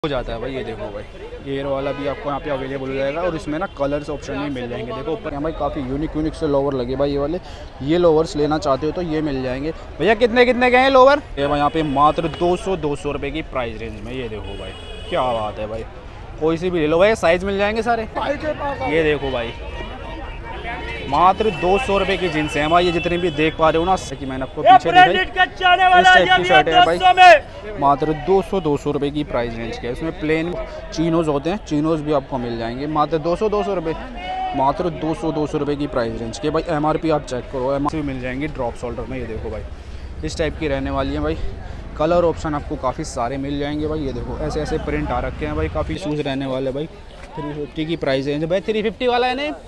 हो जाता है भाई। ये देखो भाई, एयर वाला भी आपको यहाँ पे अवेलेबल हो जाएगा और इसमें ना कलर्स ऑप्शन में मिल जाएंगे। देखो ऊपर यहाँ भाई काफ़ी यूनिक से लोवर लगे भाई। ये वाले ये लोवर्स लेना चाहते हो तो ये मिल जाएंगे भैया। कितने के हैं लोवर? ये भाई यहाँ पे मात्र 200 रुपये की प्राइस रेंज में। ये देखो भाई क्या बात है भाई, कोई सी भी ले लो भाई, साइज़ मिल जाएंगे सारे। ये देखो भाई मात्र 200 रुपये की जींस है भाई। ये जितनी भी देख पा रहे हो ना कि मैंने आपको पीछे दिखाई, इस टाइप की शर्ट है भाई। मात्र 200 रुपये की प्राइस रेंज के। इसमें प्लेन चीनोज होते हैं, चीनोज भी आपको मिल जाएंगे मात्र 200 रुपये। मात्र 200 रुपये की प्राइस रेंज के भाई। एमआरपी आप चेक करो, एमआरपी मिल जाएंगी ड्रॉप शोल्डर में। ये देखो भाई इस टाइप की रहने वाली है भाई। कलर ऑप्शन आपको काफ़ी सारे मिल जाएंगे भाई। ये देखो ऐसे ऐसे प्रिंट आ रखे हैं भाई, काफ़ी शूज़ रहने वाले भाई। 350 की प्राइस रेंज भाई। 350 वाला है ना,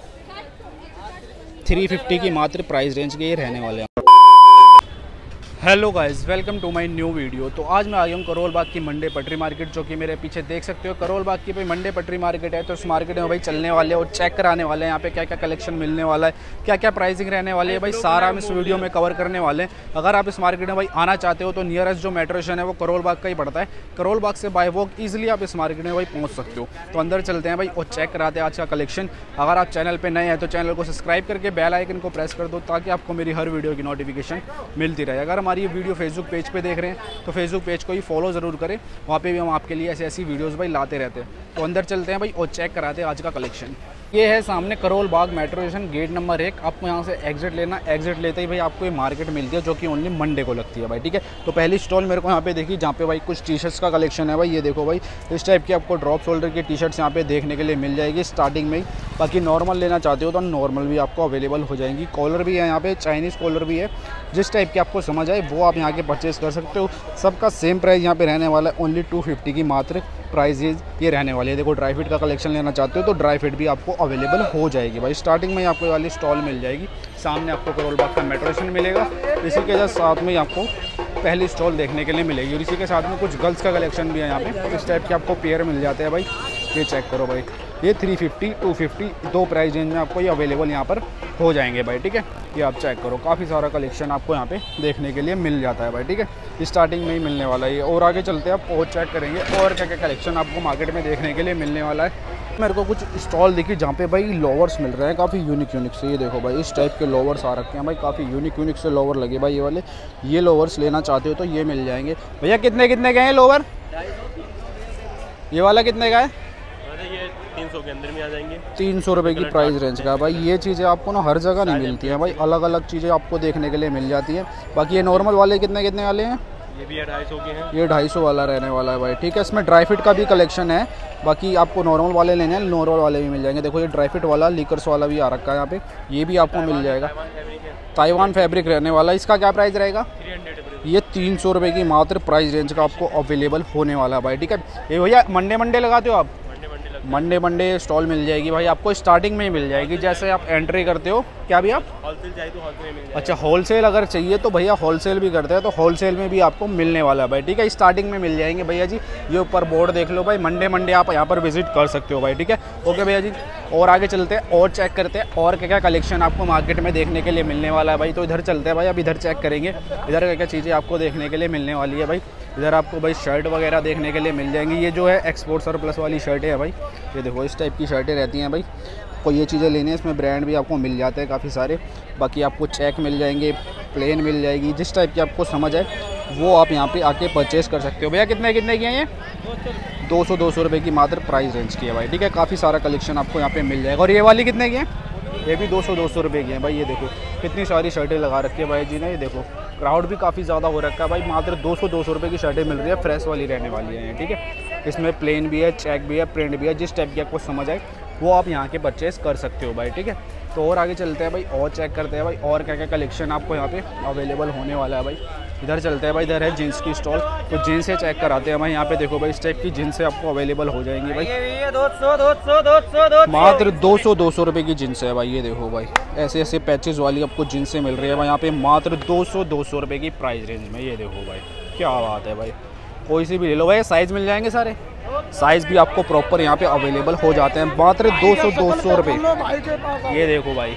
350 की मात्र प्राइस रेंज के ये रहने वाले हैं। Hello guys, welcome to my new video. तो आज मैं आ गया हूँ करोल बाग की मंडे पटरी मार्केट, जो कि मेरे पीछे देख सकते हो। करोल बाग की भाई मंडे पटरी मार्केट है, तो इस मार्केट में भाई चलने वाले और चेक कराने वाले हैं यहाँ पे क्या क्या कलेक्शन मिलने वाला है, क्या क्या प्राइसिंग रहने वाली है भाई, सारा हम इस वीडियो में कवर करने वाले हैं। अगर आप इस मार्केट में भाई आना चाहते हो तो नियरेस्ट जो मेट्रो स्टेशन है वो करोल बाग का ही पड़ता है। करोल बाग से बाय वॉक ईजिली आप इस मार्केट में भाई पहुँच सकते हो। तो अंदर चलते हैं भाई और चेक कराते हैं आज का कलेक्शन। अगर आप चैनल पर नए हैं तो चैनल को सब्सक्राइब करके बेल आइकन को प्रेस कर दो, ताकि आपको मेरी हर वीडियो की नोटिफिकेशन मिलती रहे। अगर हमारी ये वीडियो फेसबुक पेज पे देख रहे हैं तो फेसबुक पेज को ही फॉलो ज़रूर करें, वहाँ पे भी हम आपके लिए ऐसी ऐसी वीडियोस भाई लाते रहते हैं। तो अंदर चलते हैं भाई और चेक कराते हैं आज का कलेक्शन। ये है सामने Karol Bagh metro station, gate number 1। आपको यहाँ से एग्जिट लेना, एग्जिट लेते ही भाई आपको ये मार्केट मिलती है, जो कि ओनली मंडे को लगती है भाई। ठीक है, तो पहली स्टॉल मेरे को यहाँ पे देखी, जहाँ पे भाई कुछ टी शर्ट्स का कलेक्शन है भाई। ये देखो भाई इस टाइप की आपको ड्रॉप शोल्डर की टी शर्ट्स यहाँ पे देखने के लिए मिल जाएगी स्टार्टिंग में ही। बाकी नॉर्मल लेना चाहते हो तो नॉर्मल भी आपको अवेलेबल हो जाएंगी। कॉलर भी है यहाँ पे, चाइनीज़ कॉलर भी है। जिस टाइप की आपको समझ आए वो आप यहाँ के परचेज़ कर सकते हो। सबका सेम प्राइस यहाँ पे रहने वाला है, ओनली 250 की मात्र प्राइस ये रहने वाली है। देखो ड्राई फिट का कलेक्शन लेना चाहते हो तो ड्राई फिट भी आपको अवेलेबल हो जाएगी भाई। स्टार्टिंग में आपको वाली स्टॉल मिल जाएगी। सामने आपको करोल बाग का मेट्रो स्टेशन मिलेगा, इसी के जस्ट साथ में आपको पहली स्टॉल देखने के लिए मिलेगी। और इसी के साथ में कुछ गर्ल्स का कलेक्शन भी है यहाँ पे। इस टाइप के आपको पेयर मिल जाते हैं भाई। ये चेक करो भाई, ये 350 250 दो प्राइस रेंज में आपको ये अवेलेबल यहाँ पर हो जाएंगे भाई। ठीक है, ये आप चेक करो, काफ़ी सारा कलेक्शन आपको यहाँ पे देखने के लिए मिल जाता है भाई। ठीक है, स्टार्टिंग में ही मिलने वाला है। और आगे चलते हैं आप और चेक करेंगे और क्या क्या कलेक्शन आपको मार्केट में देखने के लिए मिलने वाला है। मेरे को कुछ स्टॉल दिखी जहाँ पे भाई लोवर्स मिल रहे हैं, काफ़ी यूनिक से। ये देखो भाई इस टाइप के लोवर्स आ रखे हैं भाई, काफ़ी यूनिक से लोवर लगे भाई। ये वाले ये लोवर्स लेना चाहते हो तो ये मिल जाएंगे भैया। कितने के हैं लोवर? ये वाला कितने का है? 300 के अंदर में आ जाएंगे। 300 रुपये की प्राइस रेंज का भाई। ये चीज़ें आपको ना हर जगह नहीं मिलती हैं भाई, अलग अलग चीज़ें आपको देखने के लिए मिल जाती है। बाकी ये नॉर्मल वाले कितने वाले हैं? ये भी 250 के हैं। ये 250 वाला रहने वाला है भाई। ठीक है, इसमें ड्राई फिट का भी कलेक्शन है। बाकी आपको नॉर्मल वाले लेने हैं, नॉर्मल वाले भी मिल जाएंगे। देखो ये ड्राई फिट वाला लीकर्स वाला भी आ रखा है यहाँ पे, ये भी आपको मिल जाएगा। ताइवान फैब्रिक रहने वाला है। इसका क्या प्राइस रहेगा? ये 300 रुपये की मात्र प्राइस रेंज का आपको अवेलेबल होने वाला है भाई। ठीक है, ये भैया मंडे लगाते हो आप? मंडे स्टॉल मिल जाएगी भाई आपको, स्टार्टिंग में ही मिल जाएगी। जैसे आप एंट्री करते हो, क्या भी आप होलसेल चाहिए तो होलसेल में मिल जाएगा। अच्छा, होलसेल अगर चाहिए तो भैया होलसेल भी करते हैं, तो होलसेल में भी आपको मिलने वाला है भाई। ठीक है, स्टार्टिंग में मिल जाएंगे भैया जी। ये ऊपर बोर्ड देख लो भाई, मंडे आप यहाँ पर विजिट कर सकते हो भाई। ठीक है, ओके भैया जी। और आगे चलते हैं और चेक करते हैं और क्या क्या कलेक्शन आपको मार्केट में देखने के लिए मिलने वाला है भाई। तो इधर चलते हैं भाई, अब इधर चेक करेंगे इधर क्या क्या चीज़ें आपको देखने के लिए मिलने वाली है भाई। इधर आपको भाई शर्ट वगैरह देखने के लिए मिल जाएंगी। ये जो है एक्सपोर्ट सरप्लस वाली शर्टें है भाई। ये देखो इस टाइप की शर्टें रहती हैं भाई। कोई ये चीज़ें लेनी है, इसमें ब्रांड भी आपको मिल जाते हैं काफ़ी सारे। बाकी आपको चेक मिल जाएंगे, प्लेन मिल जाएगी, जिस टाइप की आपको समझ आए वो आप यहाँ पे आके परचेज़ कर सकते हो भैया। कितने की हैं ये? 200 रुपये की मात्र प्राइस रेंज की है भाई। ठीक है, काफ़ी सारा कलेक्शन आपको यहाँ पे मिल जाएगा। और ये वाली कितने की है? ये भी 200 रुपये की है भाई। ये देखो कितनी सारी शर्टें लगा रखी है भाई जी ने। ये देखो क्राउड भी काफ़ी ज़्यादा हो रखा है भाई। मात्र 200 रुपये की शर्टें मिल रही है, फ्रेश वाली रहने वाली है। ठीक है, इसमें प्लेन भी है, चेक भी है, प्रिंट भी है, जिस टाइप की आपको समझ आए वो आप यहाँ के परचेज़ कर सकते हो भाई। ठीक है, तो और आगे चलते हैं भाई और चेक करते हैं भाई और क्या क्या कलेक्शन आपको यहाँ पे अवेलेबल होने वाला है भाई। इधर चलते हैं भाई, इधर है जीन्स की स्टॉल, तो जीन्स से चेक कराते हैं भाई। यहाँ पे देखो भाई इस टाइप की जीन्स से आपको अवेलेबल हो जाएंगी भाई। 200 मात्र 200 रुपये की जीन्स है भाई। ये देखो भाई ऐसे ऐसे पैचेस वाली आपको जीन्स से मिल रही है भाई यहाँ पे, मात्र 200 रुपये की प्राइस रेंज में। ये देखो भाई क्या बात है भाई, कोई सी भी ले लो भाई, साइज़ मिल जाएंगे सारे। साइज़ भी आपको प्रॉपर यहाँ पे अवेलेबल हो जाते हैं, मात्र 200 रुपये। ये देखो भाई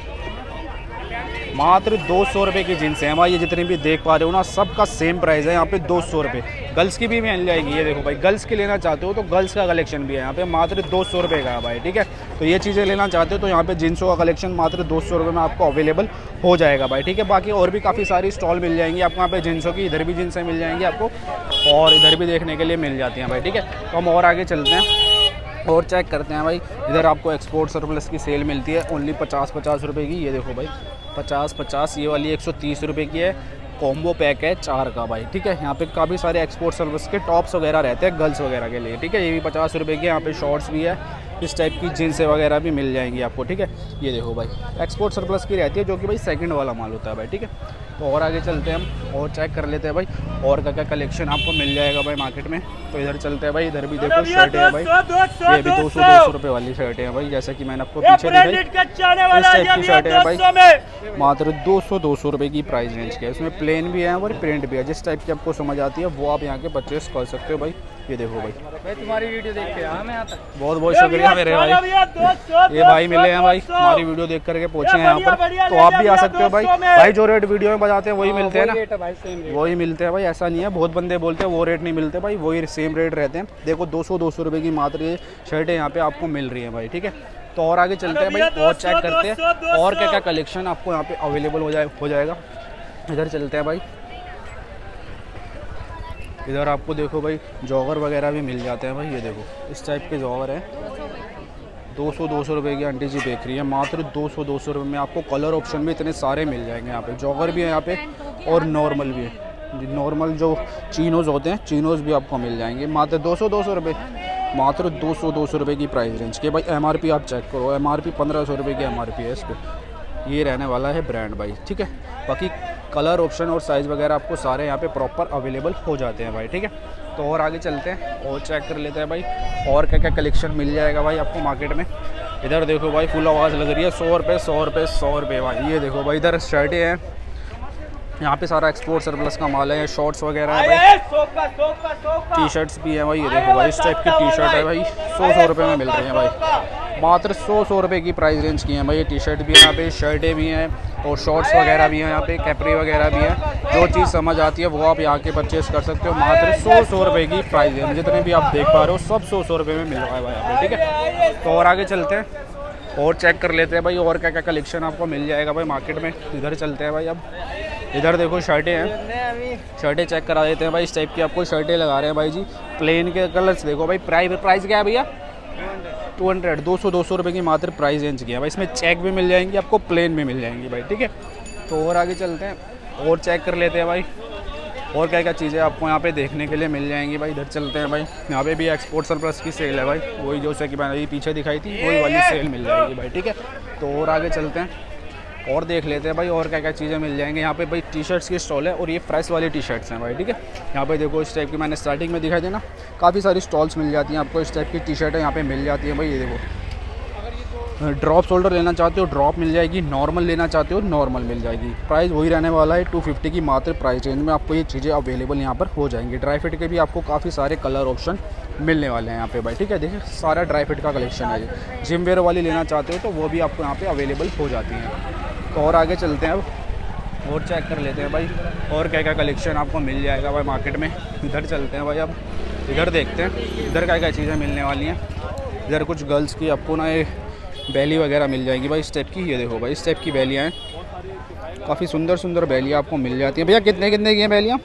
मात्र 200 रुपये की जींस है भाई। ये जितनी भी देख पा रहे हो ना, सबका सेम प्राइस है यहाँ पे 200 रुपये। गर्ल्स की भी मिल जाएगी। ये देखो भाई, गर्ल्स की लेना चाहते हो तो गर्ल्स का कलेक्शन भी है यहाँ पे, मात्र 200 रुपये का है भाई, ठीक है। तो ये चीज़ें लेना चाहते हो तो यहाँ पे जींसों का कलेक्शन मात्र 200 रुपये में आपको अवेलेबल हो जाएगा भाई, ठीक है। बाकी और भी काफ़ी सारी स्टॉल मिल जाएंगी आपको यहाँ पे जींसों की, इधर भी जींसें मिल जाएंगी आपको और इधर भी देखने के लिए मिल जाती हैं भाई, ठीक है। तो हम और आगे चलते हैं और चेक करते हैं भाई। इधर आपको एक्सपोर्ट सरप्लस की सेल मिलती है ओनली 50 रुपये की। ये देखो भाई 50, ये वाली 130 रुपये की है। कॉम्बो पैक है 4 का भाई, ठीक है। यहाँ पे काफ़ी सारे एक्सपोर्ट सर्विस के टॉप्स वगैरह रहते हैं गर्ल्स वगैरह के लिए, ठीक है। ये भी 50 रुपये की। यहाँ पे शॉर्ट्स भी है, इस टाइप की जींसें वगैरह भी मिल जाएंगी आपको, ठीक है। ये देखो भाई एक्सपोर्ट सरप्लस की रहती है, जो कि भाई सेकंड वाला माल होता है भाई, ठीक है। तो और आगे चलते हैं हम और चेक कर लेते हैं भाई और क्या क्या कलेक्शन आपको मिल जाएगा भाई मार्केट में। तो इधर चलते हैं भाई, इधर भी देखो शर्ट है भाई, ये भी 200 रुपये वाली शर्ट है भाई, जैसा कि मैंने आपको पीछे दिखाई। इस टाइप की शर्ट है भाई, मात्र 200 रुपये की प्राइस रेंज के। इसमें प्लेन भी है और प्रिंट भी है, जिस टाइप की आपको समझ आती है वो आप यहाँ के परचेस कर सकते हो भाई। ये देखो भाई तुम्हारी वीडियो देख के बहुत बहुत शुक्रिया मेरे भाई, ये भाई मिले हैं भाई, हमारी वीडियो देख करके पहुँचे हैं यहाँ पर। तो आप भी आ सकते हो भाई। भाई जो रेट वीडियो में बताते हैं वही मिलते हैं ना, वही मिलते हैं भाई, ऐसा नहीं है। बहुत बंदे बोलते हैं वो रेट नहीं मिलते भाई, वही सेम रेट रहते हैं। देखो 200 रुपये की मात्र ये शर्टें यहाँ पे आपको मिल रही हैं भाई, ठीक है। तो और आगे चलते हैं भाई और चेक करते हैं और क्या क्या कलेक्शन आपको यहाँ पे अवेलेबल हो जाएगा। इधर चलते हैं भाई, इधर आपको देखो भाई जॉगर वगैरह भी मिल जाते हैं भाई। ये देखो इस टाइप के जॉगर हैं, 200 रुपये की आंटी जी बेच रही है, मात्र 200 रुपये में आपको कलर ऑप्शन भी इतने सारे मिल जाएंगे यहाँ पे। जॉगर भी है यहाँ पे और नॉर्मल भी है, नॉर्मल जो चीनोज होते हैं चीनोज भी आपको मिल जाएंगे मात्र 200 रुपये, मात्र 200 रुपये की प्राइस रेंज के भाई। MRP आप चेक करो, MRP 1500 रुपये की MRP है इस पर। ये रहने वाला है ब्रांड भाई, ठीक है। बाकी कलर ऑप्शन और साइज़ वगैरह आपको सारे यहाँ पे प्रॉपर अवेलेबल हो जाते हैं भाई, ठीक है। तो और आगे चलते हैं और चेक कर लेते हैं भाई और क्या क्या कलेक्शन मिल जाएगा भाई आपको मार्केट में। इधर देखो भाई फुल आवाज़ लग रही है, 100 रुपये भाई। ये देखो भाई इधर शर्टें हैं, यहाँ पे सारा एक्सपोर्ट सरप्लस का माल है, शॉर्ट्स वगैरह है भाई, टी शर्ट्स भी हैं भाई। ये देखो भाई इस टाइप की टी शर्ट है भाई, 100 रुपये में मिल रही हैं भाई, मात्र 100 रुपये की प्राइस रेंज की हैं भाई। ये टी शर्ट भी है यहाँ पे, शर्टें भी हैं और शॉर्ट्स वगैरह भी हैं यहाँ पे, कैपरी वगैरह भी हैं। जो चीज़ समझ आती है वो आप यहाँ के परचेस कर सकते हो, मात्र 100 रुपये की प्राइस रेंज। जितने भी आप देख पा रहे हो सब 100 रुपये में मिल रहा है भाई यहाँ पे, ठीक है। तो और आगे चलते हैं और चेक कर लेते हैं भाई और क्या क्या कलेक्शन आपको मिल जाएगा भाई मार्केट में। इधर चलते हैं भाई, अब इधर देखो शर्टें हैं, शर्टें चेक करा देते हैं भाई। इस टाइप की आपको शर्टें लगा रहे हैं भाई जी, प्लेन के कलर्स देखो भाई। प्राइस क्या है भैया? 200 रुपये की मात्र प्राइस रेंज की है भाई। इसमें चेक भी मिल जाएंगी आपको, प्लेन भी मिल जाएंगी भाई, ठीक है। तो और आगे चलते हैं और चेक कर लेते हैं भाई और क्या क्या चीज़ें आपको यहाँ पे देखने के लिए मिल जाएंगी भाई। इधर चलते हैं भाई, यहाँ पे भी एक्सपोर्ट सरप्लस की सेल है भाई, वही जैसे कि मैंने पीछे दिखाई थी वही वाली सेल मिल जाएगी भाई, ठीक है। तो और आगे चलते हैं और देख लेते हैं भाई और क्या क्या चीज़ें मिल जाएंगे यहाँ पे भाई। टी शर्ट्स की स्टॉल है और ये फ्रेश वाली टी शर्ट्स हैं भाई, ठीक है। यहाँ पे देखो इस टाइप की मैंने स्टार्टिंग में दिखाई दी ना, काफ़ी सारी स्टॉल्स मिल जाती हैं आपको। इस टाइप की टी शर्टें यहाँ पे मिल जाती हैं भाई। ये देखो ड्रॉप शोल्डर लेना चाहते हो ड्रॉप मिल जाएगी, नॉर्मल लेना चाहते हो नॉर्मल मिल जाएगी। प्राइस वही रहने वाला है 250 की मात्र प्राइस रेंज में आपको ये चीज़ें अवेलेबल यहाँ पर हो जाएंगी। ड्राई फिट के भी आपको काफ़ी सारे कलर ऑप्शन मिलने वाले हैं यहाँ पे भाई, ठीक है। देखिए सारा ड्राई फिट का कलेक्शन है ये। जिम वेयर वाली लेना चाहते हो तो वो भी आपको यहाँ पे अवेलेबल हो जाती हैं। तो और आगे चलते हैं अब और चेक कर लेते हैं भाई और क्या क्या कलेक्शन आपको मिल जाएगा भाई मार्केट में। इधर चलते हैं भाई, अब इधर देखते हैं इधर क्या क्या चीज़ें मिलने वाली हैं। इधर कुछ गर्ल्स की आपको ना ये बैली वगैरह मिल जाएगी भाई इस टाइप की। ये देखो भाई इस टाइप की बैलियाँ हैं, काफ़ी सुंदर सुंदर बैलियाँ आपको मिल जाती हैं। भैया कितने की हैं बैलियाँ?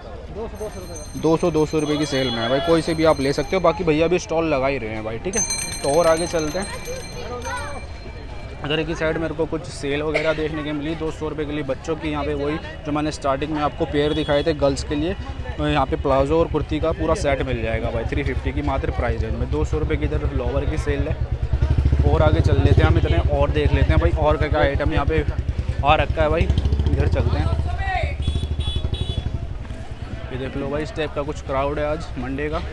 200 रुपये की सेल में है भाई, कोई से भी आप ले सकते हो। बाकी भैया भी स्टॉल लगा ही रहे हैं भाई, ठीक है। तो और आगे चलते हैं। इधर की साइड मेरे को कुछ सेल वगैरह देखने को मिली 200 रुपये के लिए बच्चों की। यहाँ पे वही जो मैंने स्टार्टिंग में आपको पेयर दिखाए थे गर्ल्स के लिए, यहाँ पे प्लाजो और कुर्ती का पूरा सेट मिल जाएगा भाई 350 की मात्र प्राइस रेंज में। 200 रुपये की इधर लोवर की सेल है। और आगे चल लेते हैं हम, इतने और देख लेते हैं भाई और क्या क्या आइटम यहाँ पे आ रखा है भाई। इधर चलते हैं, ये देख लो भाई इस टाइप का कुछ क्राउड है आज मंडे का।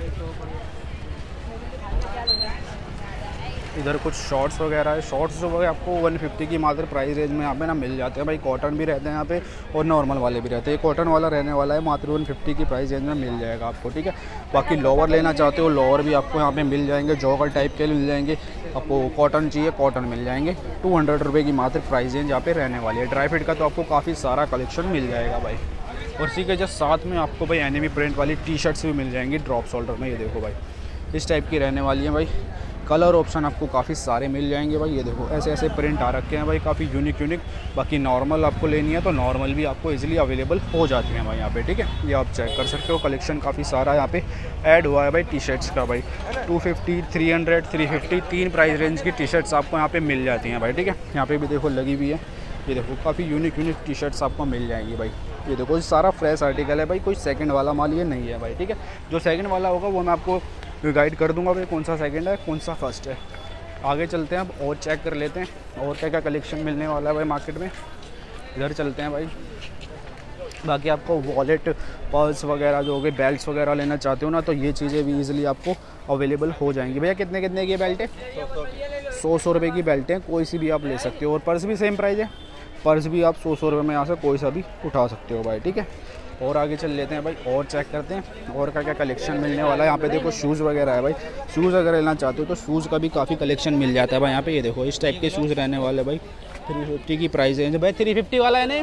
इधर कुछ शॉर्ट्स वगैरह है, शॉर्ट्स जो है आपको 150 की मात्र प्राइस रेंज में यहाँ पे ना मिल जाते हैं भाई। कॉटन भी रहते हैं यहाँ पे और नॉर्मल वाले भी रहते हैं। कॉटन वाला रहने वाला है मात्र 150 की प्राइस रेंज में मिल जाएगा आपको, ठीक है। बाकी लोवर लेना चाहते हो लोवर भी आपको यहाँ पे मिल जाएंगे, जॉगर टाइप के मिल जाएंगे आपको। कॉटन चाहिए कॉटन मिल जाएंगे। 200 रुपये की मात्र प्राइस रेंज यहाँ पे रहने वाली है। ड्राई फिट का तो आपको काफ़ी सारा कलेक्शन मिल जाएगा भाई। और इसी के जस्ट साथ में आपको भाई एनिमी प्रिंट वाली टी शर्ट्स भी मिल जाएंगी ड्रॉप शोल्डर में। ये देखो भाई इस टाइप की रहने वाली है भाई। कलर ऑप्शन आपको काफ़ी सारे मिल जाएंगे भाई। ये देखो ऐसे ऐसे प्रिंट आ रखे हैं भाई, काफ़ी यूनिक। बाकी नॉर्मल आपको लेनी है तो नॉर्मल भी आपको इजीली अवेलेबल हो जाती हैं भाई यहाँ पे, ठीक है। ये आप चेक कर सकते हो, कलेक्शन काफ़ी सारा यहाँ पे ऐड हुआ है भाई टी शर्ट्स का भाई। 250, 300, 350 तीन प्राइस रेंज की टी शर्ट्स आपको यहाँ पे मिल जाती हैं भाई, ठीक है। यहाँ पे भी देखो लगी हुई है। ये देखो काफ़ी यूनिक टी शर्ट्स आपको मिल जाएंगी भाई। ये देखो ये सारा फ्रेश आर्टिकल है भाई, कोई सेकंड वाला माल ये नहीं है भाई, ठीक है। जो सेकंड वाला होगा वो मैं आपको गाइड कर दूंगा भाई, कौन सा सेकंड है कौन सा फर्स्ट है। आगे चलते हैं अब और चेक कर लेते हैं और क्या क्या कलेक्शन मिलने वाला है भाई मार्केट में। इधर चलते हैं भाई। बाकी आपको वॉलेट, पर्स वगैरह जो हो गए, बेल्ट्स वगैरह लेना चाहते हो ना तो ये चीज़ें भी इजीली आपको अवेलेबल हो जाएंगी। भैया कितने कितने की बेल्ट है? 100 रुपये की बेल्ट है, कोई सी भी आप ले सकते हो। और पर्स भी सेम प्राइस है, पर्स भी आप 100 रुपये में यहाँ से कोई सा भी उठा सकते हो भाई, ठीक है। और आगे चल लेते हैं भाई और चेक करते हैं और क्या क्या कलेक्शन मिलने वाला है। यहाँ पे देखो शूज़ वगैरह है भाई, शूज़ अगर लेना चाहते हो तो शूज़ का भी काफ़ी कलेक्शन मिल जाता है भाई यहाँ पे। ये देखो इस टाइप के शूज़ रहने वाले भाई। 350 की प्राइस रेंज भाई, 350 वाला है ना,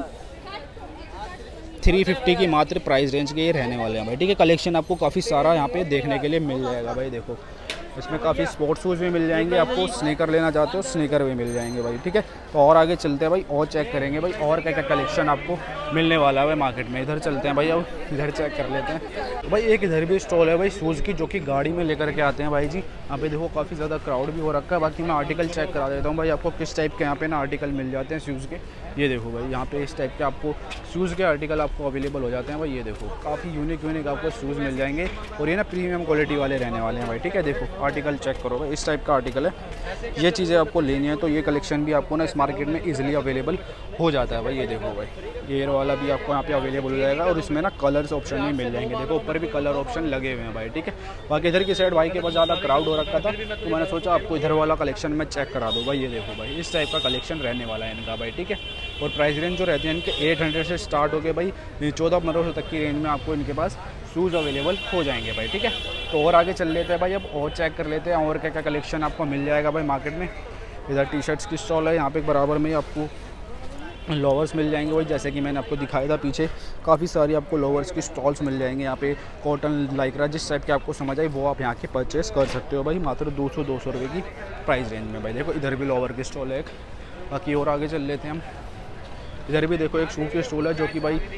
350 की मात्र प्राइस रेंज के ये रहने वाले हैं भाई, ठीक है। कलेक्शन आपको काफ़ी सारा यहाँ पे देखने के लिए मिल जाएगा भाई। देखो इसमें काफ़ी स्पोर्ट्स शूज़ भी मिल जाएंगे आपको, स्नीकर लेना चाहते हो स्नीकर भी मिल जाएंगे भाई, ठीक है। तो और आगे चलते हैं भाई और चेक करेंगे भाई और क्या क्या कलेक्शन आपको मिलने वाला है भाई मार्केट में। इधर चलते हैं भाई, अब इधर चेक कर लेते हैं। तो भाई एक इधर भी स्टॉल है भाई शूज़ की, जो कि गाड़ी में लेकर के आते हैं भाई जी। यहाँ पे देखो काफ़ी ज़्यादा क्राउड भी हो रखा है। बाकी मैं आर्टिकल चेक करा देता हूँ भाई आपको किस टाइप के यहाँ पे ना आर्टिकल मिल जाते हैं शूज़ के। ये देखो भाई यहाँ पे इस टाइप के आपको शूज़ के आर्टिकल आपको अवेलेबल हो जाते हैं भाई। ये देखो काफ़ी यूनिक आपको शूज़ मिल जाएंगे और ये ना प्रीमियम क्वालिटी वाले रहने वाले हैं भाई, ठीक है। देखो आर्टिकल चेक करो भाई, इस टाइप का आर्टिकल है। ये चीज़ें आपको लेनी है तो ये कलेक्शन भी आपको ना इस मार्केट में ईजिली अवेलेबल हो जाता है भाई। ये देखो भाई एयर वाला भी आपको यहाँ पे अवेलेबल हो जाएगा और इसमें ना कलर्स ऑप्शन भी मिल जाएंगे। देखो ऊपर भी कलर ऑप्शन लगे हुए हैं भाई, ठीक है। बाकी इधर की साइड भाई के पास ज़्यादा क्राउड हो रखा था तो मैंने सोचा आपको इधर वाला कलेक्शन में चेक करा दो भाई। ये देखो भाई इस टाइप का कलेक्शन रहने वाला है इनका भाई, ठीक है। और प्राइस रेंज जो रहती है इनके 800 से स्टार्ट हो गए भाई 1400 तक की रेंज में आपको इनके पास शूज़ अवेलेबल हो जाएंगे भाई, ठीक है। तो और आगे चल लेते हैं भाई, अब और चेक कर लेते हैं और क्या क्या कलेक्शन आपको मिल जाएगा भाई मार्केट में। इधर टी शर्ट्स की स्टॉल है, यहाँ पे बराबर में ही आपको लोवर्स मिल जाएंगे भाई, जैसे कि मैंने आपको दिखाया था पीछे काफ़ी सारी आपको लोवर्स की स्टॉल्स मिल जाएंगे। यहाँ पे कॉटन, लाइक्रा जिस टाइप के आपको समझ आई वो आप यहाँ के परचेस कर सकते हो भाई, मात्र 200 रुपये की प्राइस रेंज में भाई। देखो इधर भी लोवर की स्टॉल है एक। बाकी और आगे चल लेते हैं हम। इधर भी देखो एक शू की स्टॉल है जो कि भाई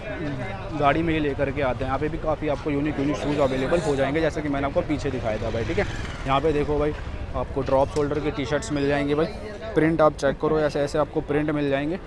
गाड़ी में ही लेकर के आते हैं। यहाँ पे भी काफ़ी आपको यूनिक शूज़ अवेलेबल हो जाएंगे, जैसे कि मैंने आपको पीछे दिखाया था भाई, ठीक है। यहाँ पे देखो भाई आपको ड्रॉप शोल्डर की टी शर्ट्स मिल जाएंगे भाई। प्रिंट आप चेक करो, ऐसे ऐसे आपको प्रिंट मिल जाएंगे।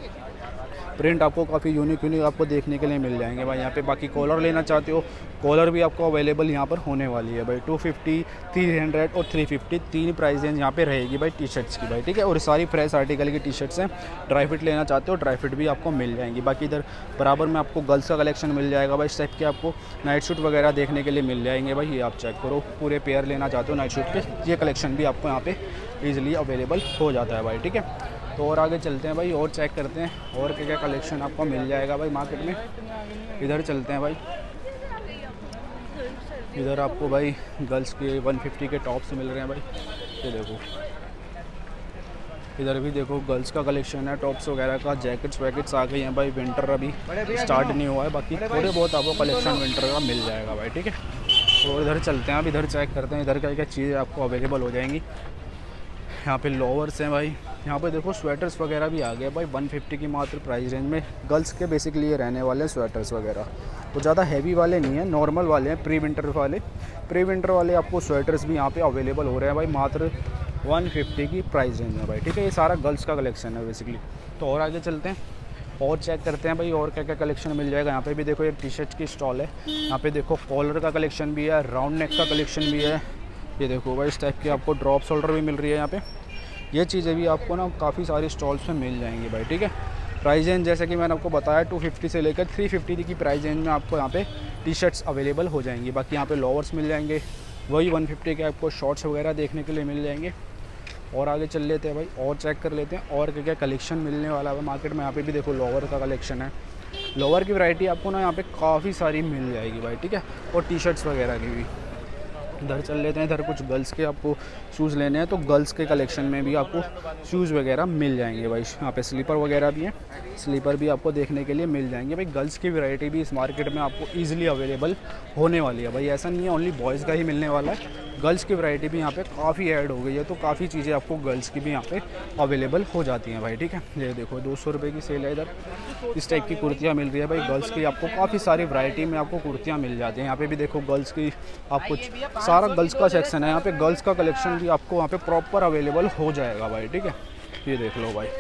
प्रिंट आपको काफ़ी यूनिक आपको देखने के लिए मिल जाएंगे भाई यहाँ पे। बाकी कॉलर लेना चाहते हो, कॉलर भी आपको अवेलेबल यहाँ पर होने वाली है भाई। 250, 300 और 350 तीन प्राइस रेंज यहाँ पे रहेगी भाई टी शर्ट्स की भाई, ठीक है। और सारी फ्रेश आर्टिकल की टी शर्ट्स हैं। ड्राई फिट लेना चाहते हो ड्राई फिट भी आपको मिल जाएंगी। बाकी इधर बराबर में आपको गर्ल्स का कलेक्शन मिल जाएगा भाई। इस टाइप के आपको नाइट सूट वगैरह देखने के लिए मिल जाएंगे भाई। ये आप चेक करो, पूरे पेयर लेना चाहते हो नाइट सूट के, ये कलेक्शन भी आपको यहाँ पे ईजिली अवेलेबल हो जाता है भाई, ठीक है। तो और आगे चलते हैं भाई और चेक करते हैं और क्या क्या कलेक्शन आपको मिल जाएगा भाई मार्केट में। इधर चलते हैं भाई। इधर आपको भाई गर्ल्स के 150 के टॉप्स मिल रहे हैं भाई। ये देखो इधर भी देखो गर्ल्स का कलेक्शन है, टॉप्स वगैरह का। जैकेट्स वैकेट्स आ गई हैं भाई, विंटर अभी स्टार्ट नहीं हुआ है। बाकी थोड़े बहुत आपको कलेक्शन विंटर का मिल जाएगा भाई, ठीक है। और इधर चलते हैं, अब इधर चेक करते हैं इधर क्या क्या चीज़ें आपको अवेलेबल हो जाएंगी। यहाँ पे लोअर्स हैं भाई। यहाँ पे देखो स्वेटर्स वगैरह भी आ गए भाई 150 की मात्र प्राइस रेंज में। गर्ल्स के बेसिकली ये रहने वाले हैं स्वेटर्स वगैरह, तो ज़्यादा हैवी वाले नहीं हैं, नॉर्मल वाले हैं, प्री विंटर वाले। प्री विंटर वाले आपको स्वेटर्स भी यहाँ पे अवेलेबल हो रहे हैं भाई मात्र 150 की प्राइस रेंज में भाई, ठीक है। ये सारा गर्ल्स का कलेक्शन है बेसिकली। तो और आगे चलते हैं और चेक करते हैं भाई और क्या क्या कलेक्शन मिल जाएगा। यहाँ पे भी देखो एक टी शर्ट की स्टॉल है। यहाँ पे देखो कॉलर का कलेक्शन भी है, राउंड नेक का कलेक्शन भी है। ये देखो भाई इस टाइप की आपको ड्रॉप शोल्डर भी मिल रही है यहाँ पे। ये चीज़ें भी आपको ना काफ़ी सारी स्टॉल्स में मिल जाएंगी भाई, ठीक है। प्राइस रेंज जैसे कि मैंने आपको बताया 250 से लेकर 350 की प्राइस रेंज में आपको यहाँ पे टी शर्ट्स अवेलेबल हो जाएंगी। बाकी यहाँ पे लोअर्स मिल जाएंगे, वही 150 के आपको शॉर्ट्स वगैरह देखने के लिए मिल जाएंगे। और आगे चल लेते हैं भाई और चेक कर लेते हैं और क्या क्या कलेक्शन मिलने वाला है मार्केट में। यहाँ पे भी देखो लोअर का कलेक्शन है। लोअर की वैरायटी आपको ना यहाँ पे काफ़ी सारी मिल जाएगी भाई, ठीक है। और टी शर्ट्स वगैरह की भी। इधर चल लेते हैं। इधर कुछ गर्ल्स के आपको शूज़ लेने हैं तो गर्ल्स के कलेक्शन में भी आपको शूज़ वगैरह मिल जाएंगे भाई। यहाँ पे स्लीपर वगैरह भी हैं, स्लीपर भी आपको देखने के लिए मिल जाएंगे भाई। गर्ल्स की वैरायटी भी इस मार्केट में आपको ईजिली अवेलेबल होने वाली है भाई। ऐसा नहीं है ओनली बॉयज़ का ही मिलने वाला है, गर्ल्स की वैरायटी भी यहाँ पे काफ़ी ऐड हो गई है। तो काफ़ी चीज़ें आपको गर्ल्स की भी यहाँ पे अवेलेबल हो जाती हैं भाई। ठीक है, ये देखो 200 रुपये की सेल है। इधर इस टाइप की कुर्तियाँ मिल रही है भाई गर्ल्स की। आपको काफ़ी सारी वैरायटी में आपको कुर्तियाँ मिल जाती हैं। यहाँ पे भी देखो गर्ल्स की, आपको सारा गर्ल्स का सेक्शन है यहाँ पे। गर्ल्स का कलेक्शन भी आपको यहाँ पे प्रॉपर अवेलेबल हो जाएगा भाई। ठीक है, ये देख लो भाई।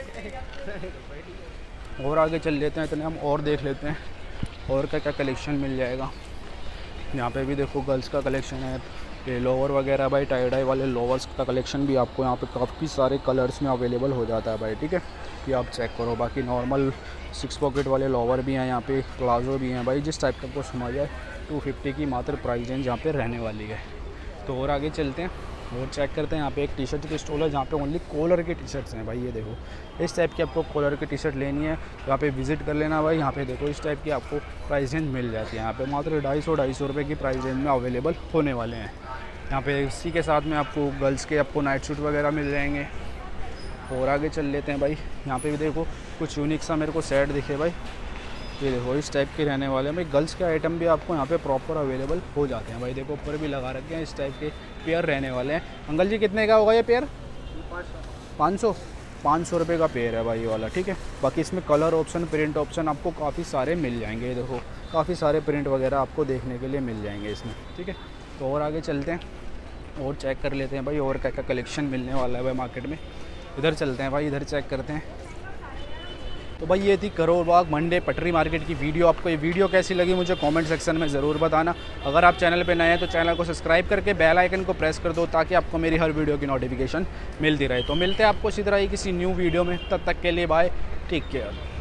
और आगे चल लेते हैं, इतने हम और देख लेते हैं और क्या क्या कलेक्शन मिल जाएगा। यहाँ पे भी देखो गर्ल्स का कलेक्शन है। ये लोवर वगैरह भाई, टाई डाई वाले लोवर्स का कलेक्शन भी आपको यहाँ पे काफ़ी सारे कलर्स में अवेलेबल हो जाता है भाई। ठीक है, ये आप चेक करो। बाकी नॉर्मल 6 पॉकेट वाले लोवर भी हैं यहाँ पे, प्लाजो भी हैं भाई। जिस टाइप का आपको समझ आए 250 की मात्र प्राइस रेंज यहाँ पे रहने वाली है। तो और आगे चलते हैं और चेक करते हैं। यहाँ पे एक टी शर्ट की स्टॉल है जहाँ पे ओनली कॉलर के टी शर्ट्स हैं भाई। ये देखो इस टाइप की आपको कॉलर की टी शर्ट लेनी है यहाँ पे विजिट कर लेना भाई। यहाँ पे देखो इस टाइप की आपको प्राइस रेंज मिल जाती है। यहाँ पे मात्र 250 रुपये की प्राइस रेंज में अवेलेबल होने वाले हैं। यहाँ पे इसी के साथ में आपको गर्ल्स के आपको नाइट सूट वगैरह मिल जाएंगे। और आगे चल लेते हैं भाई। यहाँ पे भी देखो कुछ यूनिक सा मेरे को सेट दिखे भाई। ये देखो इस टाइप के रहने वाले हैं भाई। गर्ल्स के आइटम भी आपको यहाँ पे प्रॉपर अवेलेबल हो जाते हैं भाई। देखो ऊपर भी लगा रखे हैं, इस टाइप के पेयर रहने वाले हैं। अंकल जी कितने का होगा ये पेयर? 500 रुपये का पेयर है भाई ये वाला। ठीक है, बाकी इसमें कलर ऑप्शन, प्रिंट ऑप्शन आपको काफ़ी सारे मिल जाएंगे। ये देखो काफ़ी सारे प्रिंट वगैरह आपको देखने के लिए मिल जाएंगे इसमें। ठीक है, तो और आगे चलते हैं और चेक कर लेते हैं भाई और क्या क्या कलेक्शन मिलने वाला है भाई मार्केट में। इधर चलते हैं भाई, इधर चेक करते हैं। तो भाई ये थी करोल बाग मंडे पटरी मार्केट की वीडियो। आपको ये वीडियो कैसी लगी मुझे कमेंट सेक्शन में ज़रूर बताना। अगर आप चैनल पे नए हैं तो चैनल को सब्सक्राइब करके बेल आइकन को प्रेस कर दो ताकि आपको मेरी हर वीडियो की नोटिफिकेशन मिलती रहे। तो मिलते हैं आपको इसी तरह ही किसी न्यू वीडियो में, तब तक के लिए बाय, टेक केयर।